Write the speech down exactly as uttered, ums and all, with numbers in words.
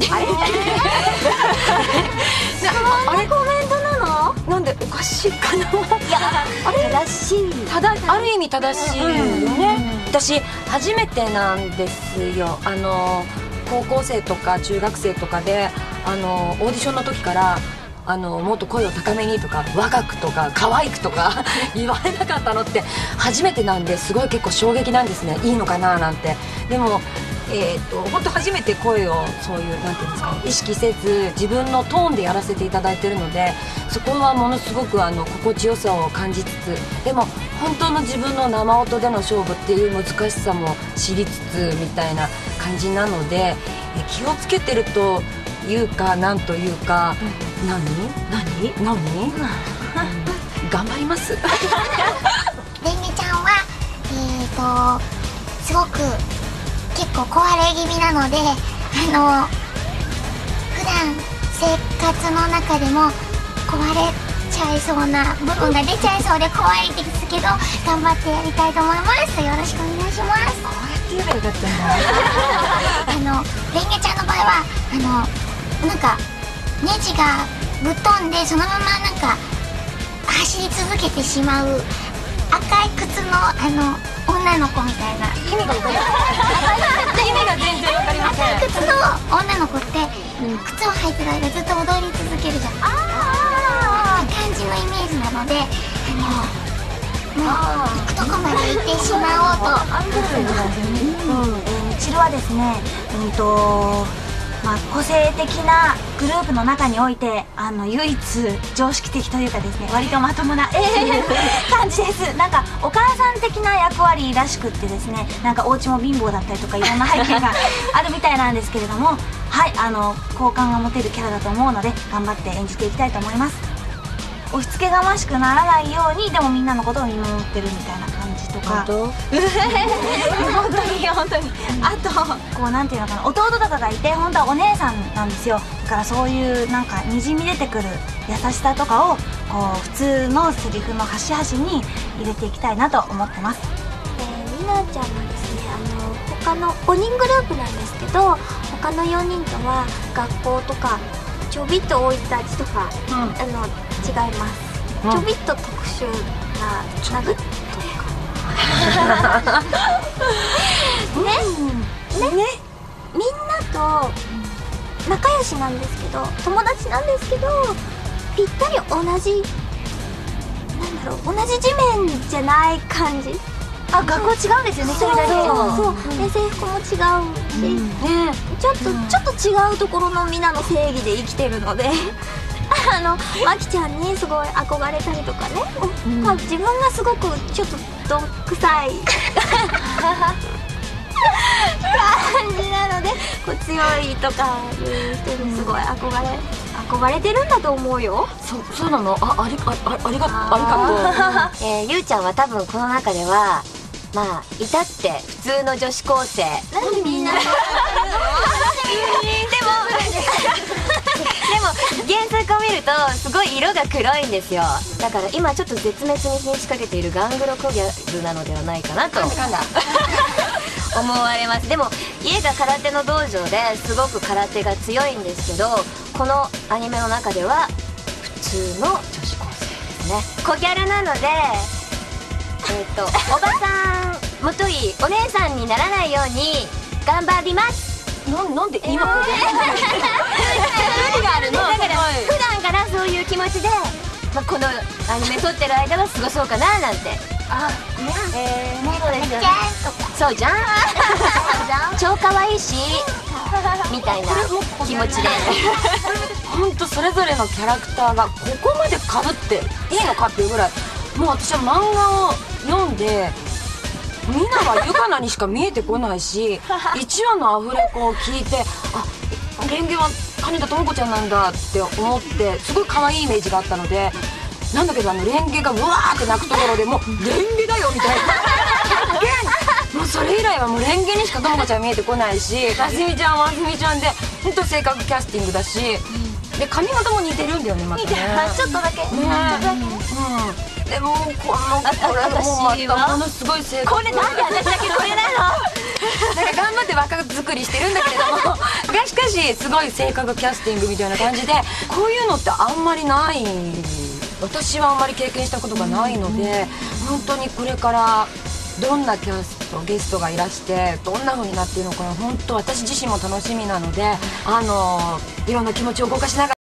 あれあれコメントなの？ なんでおかしいかな。いや、あれ正しい。 ただある意味正しいよね。私初めてなんですよ。あの高校生とか中学生とかであのオーディションの時からあのもっと声を高めにとか若くとか可愛くとか言われなかったのって初めてなんで、すごい結構衝撃なんですね。いいのかななんて。でもえー、と本当初めて声をそういうなんていうんですか、ね、意識せず自分のトーンでやらせていただいてるので、そこはものすごくあの心地よさを感じつつ、でも本当の自分の生音での勝負っていう難しさも知りつつみたいな感じなので、え気をつけてるというかなんというか、うん、何何何、うん、頑張ります。 レンゲちゃんはえーとすごく結構壊れ気味なので、あの普段生活の中でも壊れちゃいそうな部分が出ちゃいそうで怖いですけど、頑張ってやりたいと思います。よろしくお願いします。 こうやって言えばよかったんだ。 あのレンゲちゃんの場合はあのなんかネジがぶっ飛んでそのままなんか走り続けてしまう赤い靴のあの女の子みたいな。 意味が分かりません。意味が全然分かりません。 赤い靴の女の子って、うん、靴を履いてる間ずっと踊り続けるじゃん。ああ感じのイメージなので、あのもう行くとこまで行ってしまおうと。 うん、えー、チルはですね、うんとまあ、個性的なグループの中においてあの唯一常識的というかですね、割とまともな、えー、感じです。なんかお母さん的な役割らしくってですね、なんかお家も貧乏だったりとかいろんな背景があるみたいなんですけれども、はい、あの好感が持てるキャラだと思うので頑張って演じていきたいと思います。押し付けがましくならないようにでもみんなのことを見守ってるみたいな感じとか、本当に本当にあとこうなんていうのかな、弟とかがいて本当はお姉さんなんですよ。だからそういうなんかにじみ出てくる優しさとかをこう普通のセリフの端々に入れていきたいなと思ってます。 えー、りなちゃんはですね、あの他のごにんグループなんですけど、他のよにんとは学校とかちょびっと生い立ちとか、うん、あの違います、うん、ちょびっと特殊ななんかね、ね、ね、みんなと仲良しなんですけど、友達なんですけど、ぴったり同じなんだろう、同じ地面じゃない感じ。 あ、学校違うんですよね、一人だけ。 そうそう、で制服も違うし、うん、ね、ちょっと、うん、ちょっと違うところのみんなの正義で生きてるのであのまきちゃんにすごい憧れたりとかね、うん、まあ、自分がすごくちょっとどんくさい感じなので、こう強いとかいう人にすごい憧れ、憧れてるんだと思うよ。 そ、そうなの？あ、あり、あ、ありが、ありがとう。 えー、ゆうちゃんは多分この中ではまあ至って普通の女子高生。 なんでみんなそうでも原作を見るとすごい色が黒いんですよ。だから今ちょっと絶滅に瀕しかけているガングロコギャルなのではないかなと思われます。でも家が空手の道場ですごく空手が強いんですけど、このアニメの中では普通の女子高生ですね。コギャルなのでえっとおばさんもといお姉さんにならないように頑張ります。 な、なんで今ここで何があるの？だから普段からそういう気持ちで、まあ、このアニメ撮ってる間は過ごそうかななんて。 あ、 えー、そうですよね。 そうじゃん超可愛いしみたいな気持ちで本当それぞれのキャラクターがここまでかぶっていいのかっていうぐらい、もう私は漫画を読んでみんなはゆかなにしか見えてこないしいちわのアフレコを聞いて、あ、レンゲは金田朋子ちゃんなんだって思って、すごい可愛いイメージがあったので、なんだけどあのレンゲがうわーって泣くところでもうレンゲだよみたいなもうそれ以来はもうレンゲにしか朋子ちゃん見えてこないし、かすみちゃんはあすみちゃんで本当正確キャスティングだし、で髪型も似てるんだよね、またね。 ちょっとだけ、 ね、うん、でもこのこれもまたものすごい正確。 これなんで私だけこれなのなんか頑張って若作りしてるんだけれどもがしかしすごい性格キャスティングみたいな感じで、こういうのってあんまりない、私はあんまり経験したことがないので、本当にこれからどんなキャストゲストがいらしてどんな風になっているのか、本当私自身も楽しみなので、あのいろんな気持ちを動かしながら